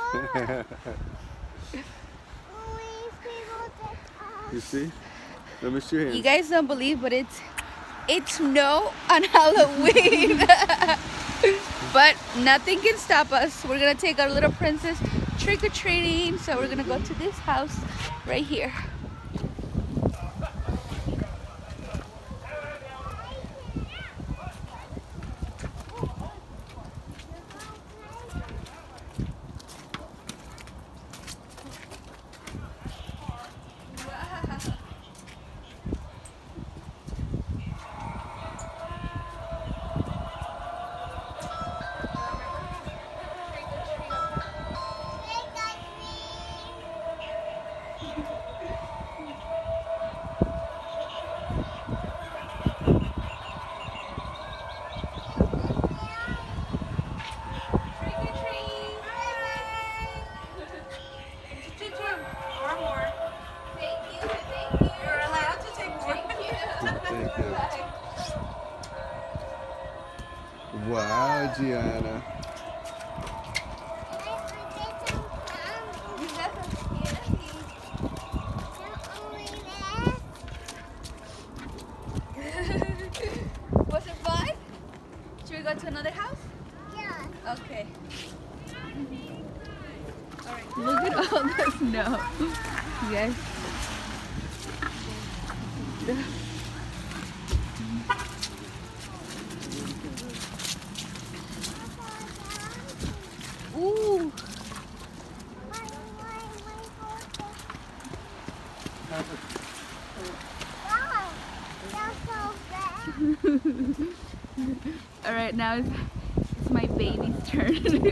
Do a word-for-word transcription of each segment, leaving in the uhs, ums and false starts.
You see? Let me see your hands. You guys don't believe, but it's it's snow on Halloween. But nothing can stop us. We're gonna take our little princess trick-or-treating. So we're gonna go to this house right here. Wow, Gianna. Was it fun? Should we go to another house? Yeah. Okay. All right. Look at all the snow. You guys. Ooh. All right, now it's, it's my baby's turn.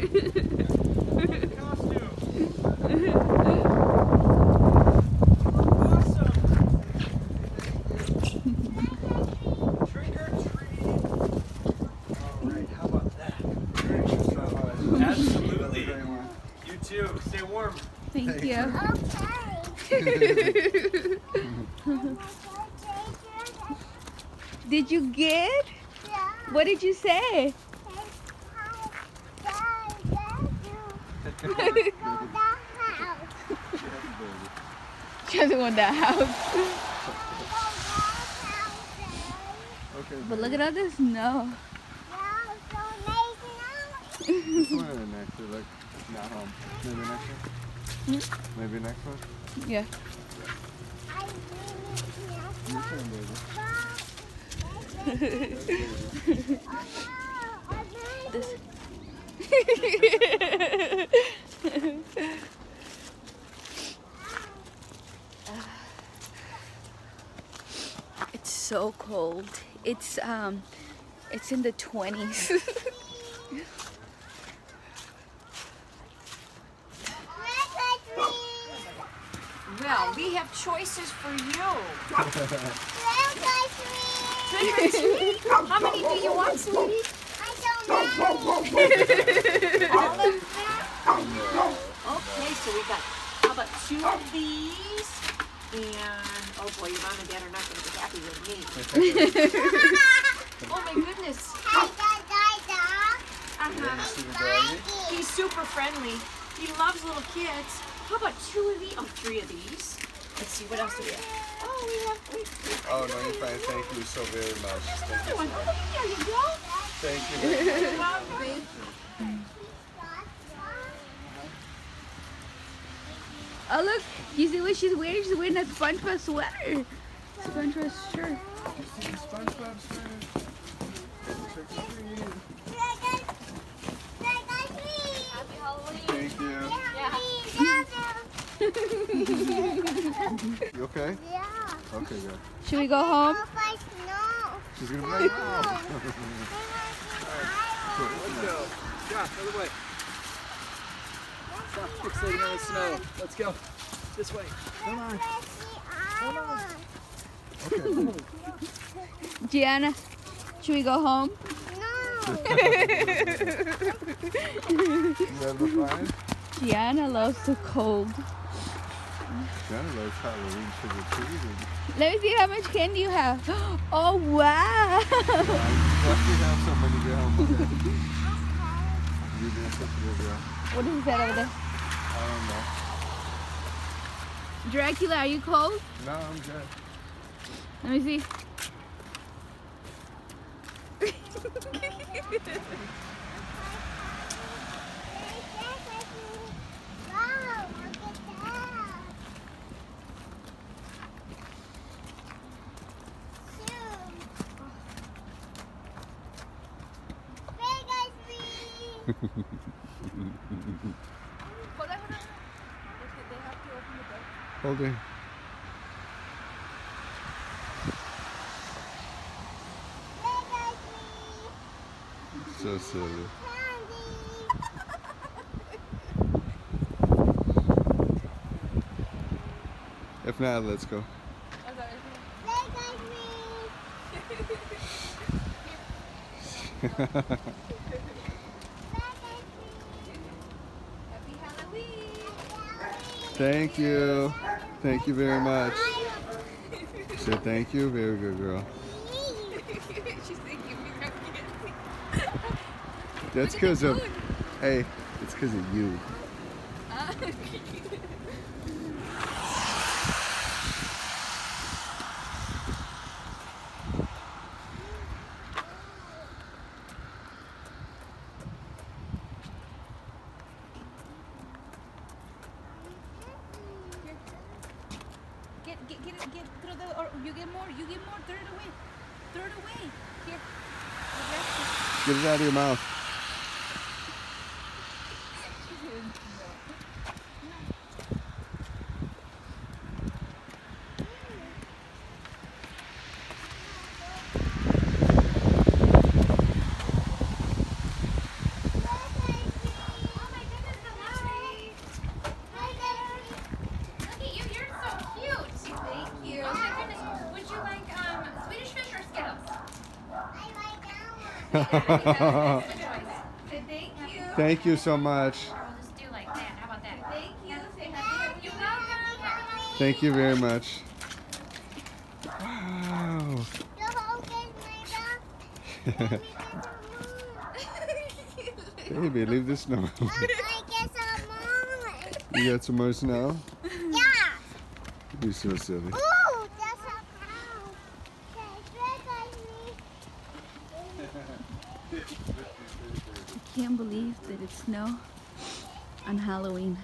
Absolutely. You too. Stay warm. Thank you. Did you get? Yeah. What did you say? She doesn't want that house. Okay. But look at all the snow. This one or next one? Like, not home. Maybe next one? Hmm? Maybe next one? Yeah. Your turn, baby. This. It's so cold. It's um it's in the twenties. Well, we have choices for you. Trick Trick or treat? How many do you want, sweetie? I don't know. All of them? Okay, so we got, how about two of these? And, oh boy, your mom and dad are not going to be happy with me. Oh my goodness. Hi, Dad, Dad, Uh-huh. Dad. He's super friendly. He loves little kids. How about two of these? Oh, three of these. Let's see, what else do we have? Oh, we have, we, we Oh, no, you're fine. Thank you so very much. Thank another you. one. Oh, there you go. Thank you. You're welcome. Oh look, you see what she's wearing? She's wearing a SpongeBob sweater. SpongeBob shirt. See the SpongeBob shirt? Trick or treat. Happy Halloween. Thank you. You okay? Yeah. Okay, good. Should we go home? She's gonna be like, oh. Let's go. Josh, other way. Stop fixating on the snow. Let's go. This way. Come on. Come on. Okay. Gianna, should we go home? No. You guys look fine? Gianna loves the cold. Gianna loves Halloween trick or treating. Let me see how much candy you have. Oh wow! Definitely have some when you get home. Okay. You're doing such a good job. What is that over there? I don't know. Dracula, are you cold? No, I'm good. Let me see. Wow, look at that. Shoot. Big ice cream. Hold on, hold on. They have to open the door. Hold it. Big ice cream. So silly. Candy. If not, let's go. Big ice cream. Big ice cream. Happy Halloween. Thank you. Thank you very much. Say thank you. Very good, girl. She's thinking we're That's because of, hey, it's because of you. Get, get, get it, get, throw the, or you get more, you get more, throw it away. Throw it away. Here. The rest Get it out of your mouth. Oh my goodness, hello. Look at you, you're so cute. Thank you. Oh my goodness, would you like um, Swedish fish or Skittles? I like that one. Good choice. Say thank you. Thank you so much. We'll just do like that. How about that? Thank you. Say happy You're welcome. Thank you very much. Wow. The whole thing's made up. Baby, leave the snow. I get some more. You got some more snow? Yeah. You're so silly. Ooh, that's a cow. Okay, big ice cream. Can't believe that it's snow on Halloween.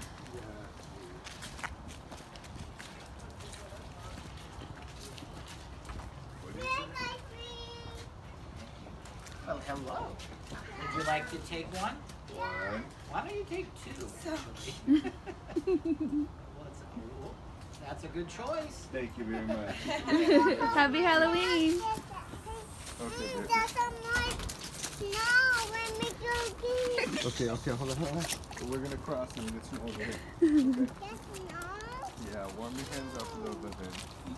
Big ice cream. Well, hello. Would you like to take one? One. Why don't you take two? actually? Well, that's, a, oh, that's a good choice. Thank you very much. Happy Halloween. Okay, baby. There's some more snow when we go deep. Okay, okay, hold on, hold on. So we're gonna cross and get some over here. There's snow. Yeah, warm your hands up a little bit, baby.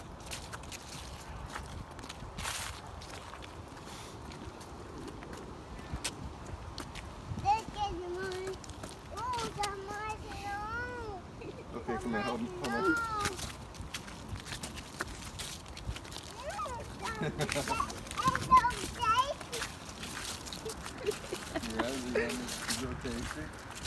There's getting more. Ooh, there's more snow. Okay, come here, hold, hold on. It's so Yeah, you want to go tasty?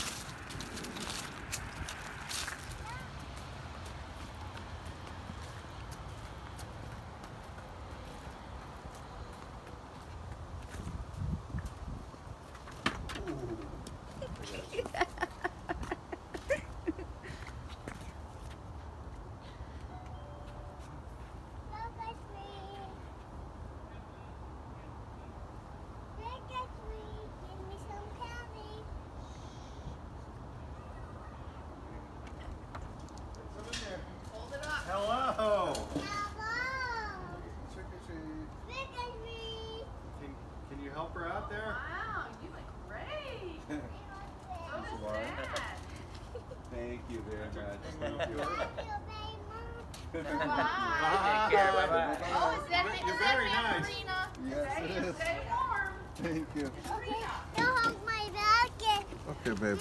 Hello. Trick or treat. Can, can you help her out there? Wow, you look great. So does Water. Dad. Thank you very much. Thank you. Bye. Take care. Bye-bye. Oh, is that, is You're that very Aunt nice. Marina? Yes, it is. Stay warm. Thank you. Don't hold my bag. Okay, baby.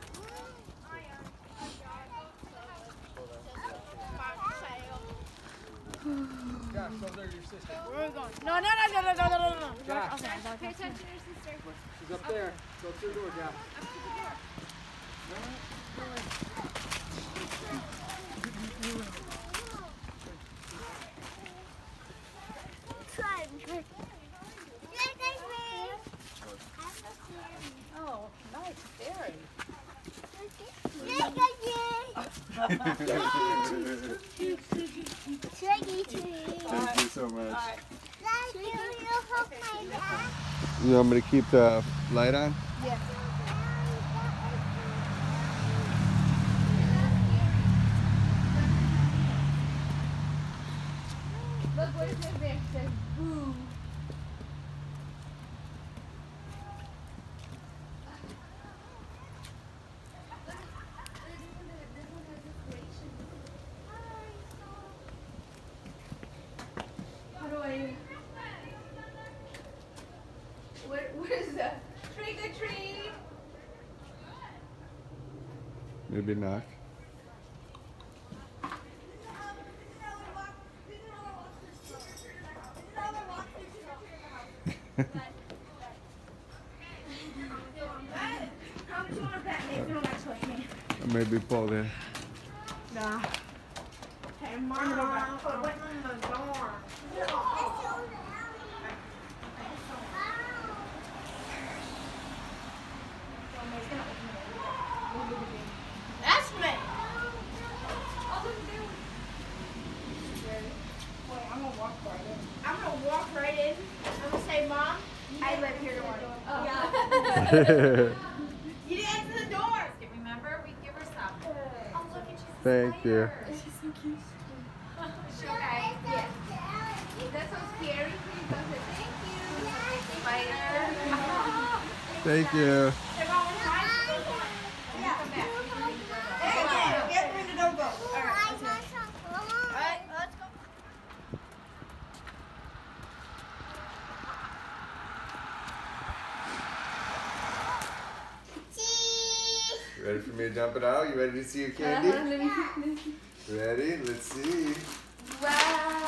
Josh, over there, your sister. No, no, no, no, no, no, no, no. Josh, Pay attention to your sister. she's up there. Go through the door, Josh. Up to the door. Tricky treat. Thank you so much. Thank you. You hold my back. You want me to keep the light on? Yeah. Look what it says there. It says boo. How do I? Where, where's the trick or treat? Maybe knock. Or maybe pull there. Nah. Hey, Mom, put it in the door. That's me. Wait, I'm gonna walk right in. I'm gonna walk right in. I'm gonna say, Mom, I live here tomorrow. Oh. Yeah. You didn't answer the doors. Remember, we give her some. Oh, look at you. Thank you. She's so cute. Okay. Yeah. That's so scary. Please don't say thank you. Spider. Thank you. They're going right. Yeah. Come back. Hey, get through the door. All right. I want some All more. right, let's go. Cheese. Ready for me to dump it out? You ready to see your candy? Uh-huh, let me see, let me see. Ready? Let's see. Wow.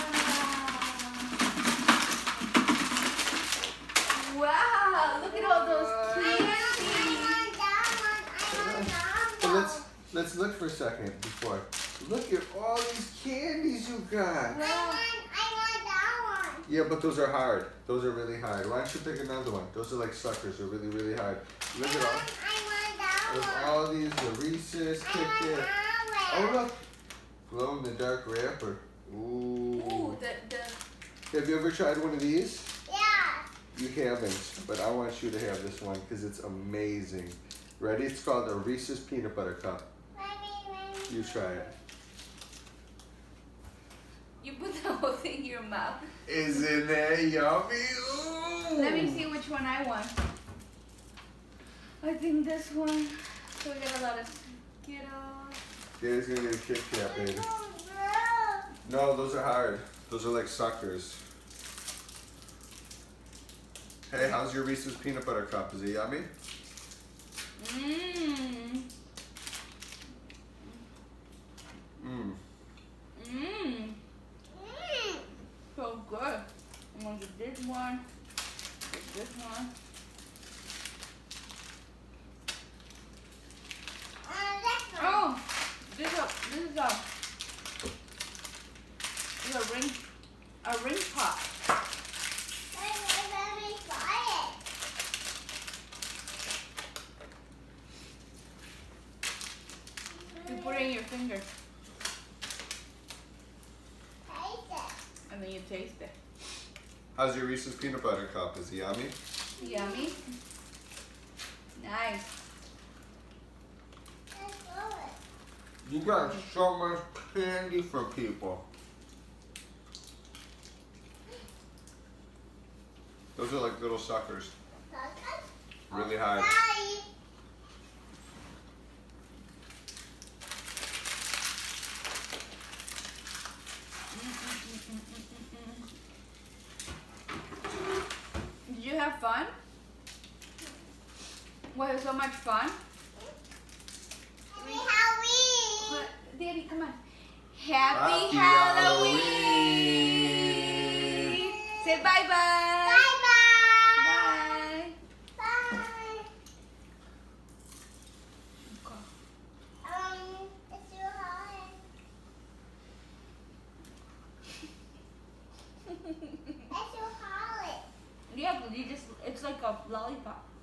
Wow. Look at all those candies. I want that one. I want that So one. let's let's look for a second before. Look at all these candies you got. I want, I want that one. Yeah, but those are hard. Those are really hard. Why don't you pick another one? Those are like suckers. They're really, really hard. Look I at all. want, I want that There's one. all these, the Reese's, I Kit want Kat. that Oh one. look, glow in the dark wrapper. Ooh. Ooh, the, the, Have you ever tried one of these? Yeah. You haven't, but I want you to have this one because it's amazing. Ready? It's called a Reese's Peanut Butter Cup. Mommy, mommy. You try it. you put the whole thing in your mouth. Isn't that yummy? Ooh. Let me see which one I want. I think this one. So we got a lot of Skittles. Daddy's gonna get a Kit Kat, baby. Oh, bro. No, those are hard. Those are like suckers. Hey, how's your Reese's Peanut Butter Cup? Is it yummy? Mmm. Mmm. Mmm. Mm. So good. I'm gonna get this one. Get this one. Uh, that's one. Oh, this is a this is a this is a ring a ring pop. Wait, wait, let me try it. You put it in your finger Taste it. and then you taste it. How's your Reese's Peanut Butter Cup? Is it yummy? Yummy. Nice. Let's go it. You got so much candy for people. Those are like little suckers. Really hard. Daddy. Did you have fun? Was it so much fun? Happy Halloween. What? Daddy, come on. Happy, Happy Halloween. Halloween. Say bye-bye. Bye-bye. Bye. Bye. Um, it's too hot. It's too hot. Yeah, but you just, it's like a lollipop.